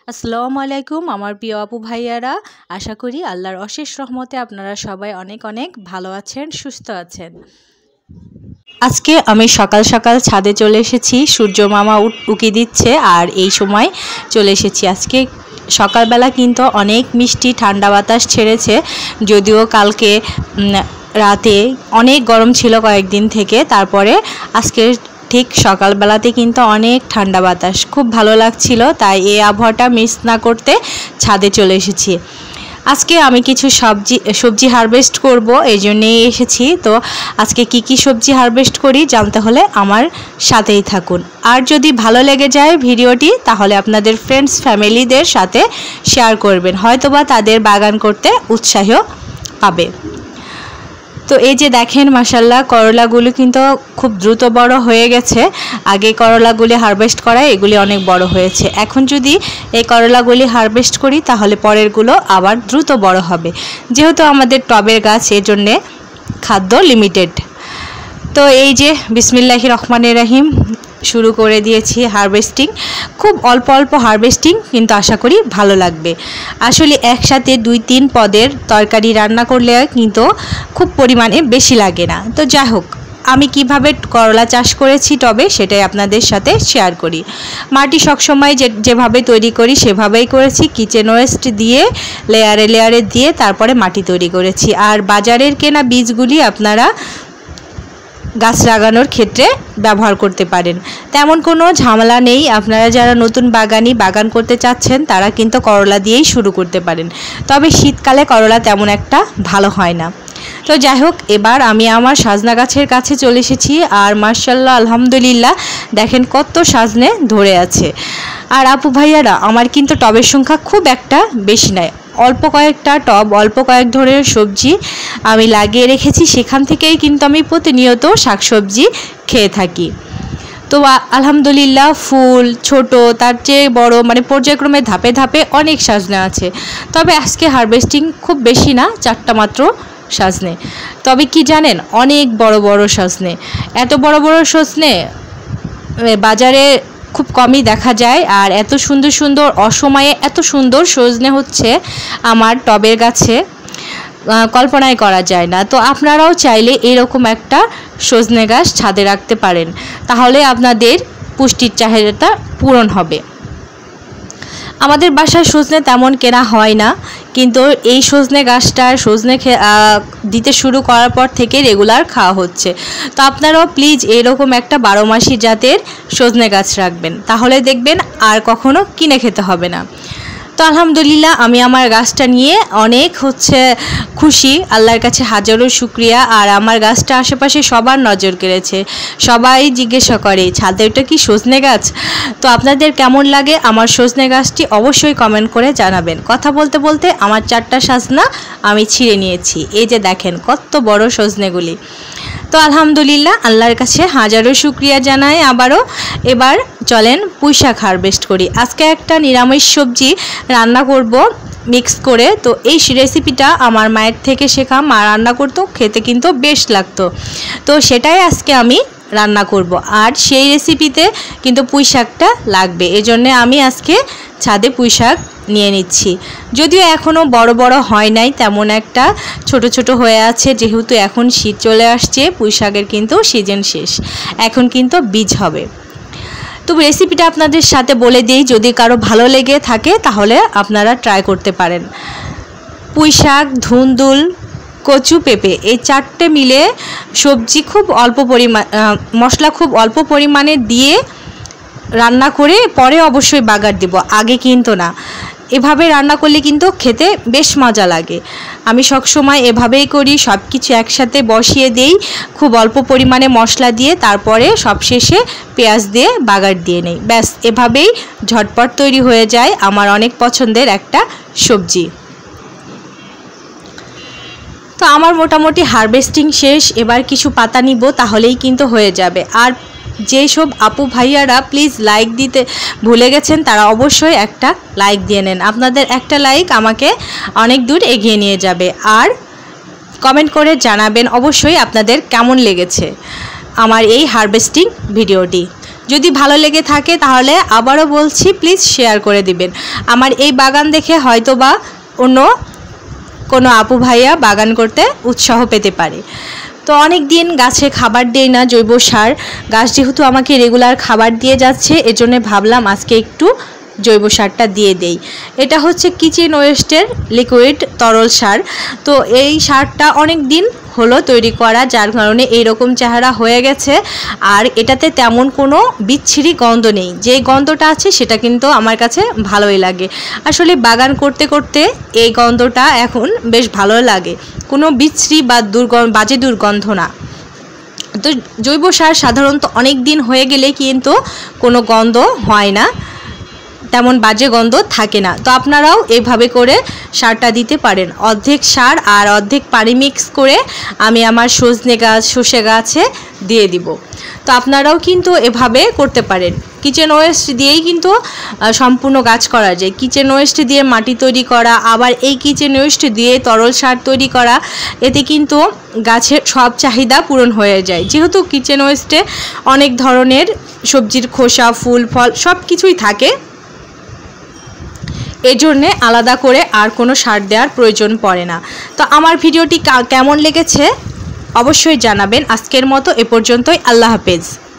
আসসালামু আলাইকুম আমার প্রিয় আপু ভাইয়ারা, আশা করি আল্লাহর অশেষ রহমতে আপনারা সবাই অনেক অনেক ভালো আছেন, সুস্থ আছেন। আজকে আমি সকাল সকাল ছাদে চলে এসেছি। সূর্য মামা উকি দিচ্ছে আর এই সময় চলে এসেছি। আজকে সকালবেলা কিন্তু অনেক মিষ্টি ঠান্ডা বাতাস ছেড়েছে, যদিও কালকে রাতে অনেক গরম ছিল কয়েকদিন থেকে। তারপরে আজকে ঠিক সকালবেলাতে কিন্তু অনেক ঠান্ডা বাতাস, খুব ভালো লাগছিল। তাই এই আবহাওয়াটা মিস না করতে ছাদে চলে এসেছি। আজকে আমি কিছু সবজি হারভেস্ট করব, এই জন্যেই এসেছি। তো আজকে কি সবজি হারভেস্ট করি জানতে হলে আমার সাথেই থাকুন। আর যদি ভালো লেগে যায় ভিডিওটি, তাহলে আপনাদের ফ্রেন্ডস ফ্যামিলিদের সাথে শেয়ার করবেন, হয়তোবা তাদের বাগান করতে উৎসাহ পাবে। তো এই যে দেখেন মাশাল্লাহ, করলাগুলো কিন্তু খুব দ্রুত বড় হয়ে গেছে। আগে করলাগুলি হারভেস্ট করা, এগুলি অনেক বড় হয়েছে। এখন যদি এই করলাগুলি হারভেস্ট করি তাহলে পরেরগুলো আবার দ্রুত বড় হবে। যেহেতু আমাদের টবের গাছ, এজন্যে খাদ্য লিমিটেড। তো এই যে বিসমিল্লাহির রহমানির রহিম শুরু করে দিয়েছি হারভেস্টিং। খুব অল্প অল্প হারভেস্টিং, কিন্তু আশা করি ভালো লাগবে। আসলে একসাথে 2-3 পদের তরকারি রান্না করলে কিন্তু খুব পরিমাণে বেশি লাগে না। তো যাই হোক, আমি কিভাবে করলা চাষ করেছি টবে সেটাই আপনাদের সাথে শেয়ার করি। মাটি সবসময় যেভাবে তৈরি করি সেভাবেই করেছি। কিচেন ওয়েস্ট দিয়ে লেয়ারে লেয়ারে দিয়ে তারপরে মাটি তৈরি করেছি। আর বাজারের কেনা বীজগুলি আপনারা গাছ লাগানোর ক্ষেত্রে ব্যবহার করতে পারেন, তেমন কোনো ঝামেলা নেই। আপনারা যারা নতুন বাগান করতে চাচ্ছেন তারা কিন্তু করলা দিয়েই শুরু করতে পারেন। তবে শীতকালে করলা তেমন একটা ভালো হয় না। তো যাই হোক, এবার আমি আমার সাজনা গাছের কাছে চলে এসেছি। আর মাশাআল্লাহ আলহামদুলিল্লাহ, দেখেন কত সাজনে ধরে আছে। আর আপু ভাইয়ারা, আমার কিন্তু টবের সংখ্যা খুব একটা বেশি নয়, অল্প কয়েকটা টব, অল্প কয়েক ধরনের সবজি আমি লাগিয়ে রেখেছি। সেখান থেকেই কিন্তু আমি প্রতিনিয়ত শাকসবজি খেয়ে থাকি। তো আলহামদুলিল্লাহ, ফুল ছোট, তার চেয়ে বড়, মানে পর্যায়ক্রমে ধাপে ধাপে অনেক সাজনে আছে। তবে আজকে হারভেস্টিং খুব বেশি না, 4টা মাত্র সাজনে। তবে কি জানেন, অনেক বড় বড় সাজনে। এত বড় বড় সজনে বাজারে খুব কমই দেখা যায়। আর এত সুন্দর সুন্দর, অসময়ে এত সুন্দর সজনে হচ্ছে আমার টবের গাছে, কল্পনাই করা যায় না। তো আপনারাও চাইলে এরকম একটা সজনে গাছ ছাদে রাখতে পারেন, তাহলে আপনাদের পুষ্টির চাহিদাটা পূরণ হবে। আমাদের বাসায় সজনে তেমন কেনা হয় না, কিন্তু এই সজনে গাছটার সজনে দিতে শুরু করার পর থেকে রেগুলার খাওয়া হচ্ছে। তো আপনারাও প্লিজ এরকম একটা 12 মাসি জাতের সজনে গাছ রাখবেন, তাহলে দেখবেন আর কখনো কিনে খেতে হবে না। তো আলহামদুলিল্লাহ, আমি আমার গাছটা নিয়ে অনেক খুশি, আল্লাহর কাছে হাজারো শুকরিয়া। আর আমার গাছটা আশেপাশে সবার নজর কেড়েছে। সবাই জিজ্ঞাসা করে, ছাদে ওটা কি সজনে গাছ? তো আপনাদের কেমন লাগে আমার সজনে গাছটি অবশ্যই কমেন্ট করে জানাবেন। কথা বলতে বলতে আমার 4টা সাজনা আমি ছিঁড়ে নিয়েছি। এই যে দেখেন কত বড় সজনেগুলি। তো আলহামদুলিল্লাহ, আল্লাহর কাছে হাজারো শুকরিয়া জানাই আবারও। এবার চলেন পুঁই শাক হারভেস্ট করি। আজকে একটা নিরামিষ সবজি রান্না করব মিক্স করে। তো এই রেসিপিটা আমার মায়ের থেকে শেখা, মা রান্না করতো, খেতে কিন্তু বেশ লাগতো। তো সেটাই আজকে আমি রান্না করব। আর সেই রেসিপিতে কিন্তু পুঁই শাকটা লাগবে, এজন্য আমি আজকে ছাদে পুঁই শাক নিয়ে নিচ্ছি। যদিও এখনও বড় বড় হয় নাই, তেমন একটা ছোট ছোট হয়ে আছে। যেহেতু এখন শীত চলে আসছে, পুঁই শাকের কিন্তু সিজন শেষ, এখন কিন্তু বীজ হবে। তো রেসিপিটা আপনাদের সাথে বলে দিই, যদি কারো ভালো লেগে থাকে তাহলে আপনারা ট্রাই করতে পারেন। পুঁই শাক, ধুন্দুল, কচু, পেঁপে, এই 4টে মিলে সবজি খুব অল্প মশলা খুব অল্প পরিমাণে দিয়ে রান্না করে পরে অবশ্যই বাগার দেব, আগে কিন্তু না। এভাবে রান্না করলে কিন্তু খেতে বেশ মজা লাগে। আমি সবসময় এভাবেই করি, সব কিছু একসাথে বসিয়ে দেই খুব অল্প পরিমাণে মশলা দিয়ে, তারপরে সবশেষে পেঁয়াজ দিয়ে বাগার দিয়ে নেই। ব্যাস, এভাবেই ঝটপট তৈরি হয়ে যায় আমার অনেক পছন্দের একটা সবজি। তো আমার মোটামুটি হারভেস্টিং শেষ। এবার কিছু পাতা নিব, তাহলেই কিন্তু হয়ে যাবে। আর যেসব আপু ভাইয়ারা প্লিজ লাইক দিতে ভুলে গেছেন, তারা অবশ্যই একটা লাইক দিয়ে নেন। আপনাদের একটা লাইক আমাকে অনেক দূর এগিয়ে নিয়ে যাবে। আর কমেন্ট করে জানাবেন অবশ্যই আপনাদের কেমন লেগেছে আমার এই হারভেস্টিং ভিডিওটি। যদি ভালো লেগে থাকে তাহলে আবারও বলছি প্লিজ শেয়ার করে দিবেন। আমার এই বাগান দেখে হয়তোবা অন্য কোনো আপু ভাইয়া বাগান করতে উৎসাহ পেতে পারে। তো অনেক দিন গাছে খাবার দেই না, জৈব সার। গাছ যেহেতু আমাকে রেগুলার খাবার দিয়ে যাচ্ছে, এজন্য ভাবলাম আজকে একটু জৈব সারটা দিয়ে দেই। এটা হচ্ছে কিচেন ওয়েস্টের লিকুইড তরল সার। তো এই সারটা অনেক দিন হলো তৈরি করা, যার কারণে এইরকম চেহারা হয়ে গেছে। আর এটাতে তেমন কোনো বিচ্ছিরি গন্ধ নেই, যে গন্ধটা আছে সেটা কিন্তু আমার কাছে ভালোই লাগে। আসলে বাগান করতে করতে এই গন্ধটা এখন বেশ ভালো লাগে, কোনো বিচ্ছিরি বা বাজে দুর্গন্ধ না। তো জৈব সার সাধারণত অনেক দিন হয়ে গেলে কিন্তু কোনো গন্ধ হয় না, তেমন বাজে গন্ধ থাকে না। তো আপনারাও এইভাবে করে সারটা দিতে পারেন। অর্ধেক সার আর অর্ধেক পানি মিক্স করে আমি আমার সজনে গাছ, সর্ষে গাছে দিয়ে দিব। তো আপনারাও কিন্তু এভাবে করতে পারেন। কিচেন ওয়েস্ট দিয়েই কিন্তু সম্পূর্ণ গাছ করা যায়। কিচেন ওয়েস্ট দিয়ে মাটি তৈরি করা, আবার এই কিচেন ওয়েস্ট দিয়ে তরল সার তৈরি করা, এতে কিন্তু গাছের সব চাহিদা পূরণ হয়ে যায়। যেহেতু কিচেন ওয়েস্টে অনেক ধরনের সবজির খোসা, ফুল, ফল সব কিছুই থাকে, এজন্যে আলাদা করে আর কোনো সার দেওয়ার প্রয়োজন পড়ে না। তো আমার ভিডিওটি কেমন লেগেছে অবশ্যই জানাবেন। আজকের মতো এ পর্যন্তই। আল্লাহ হাফেজ।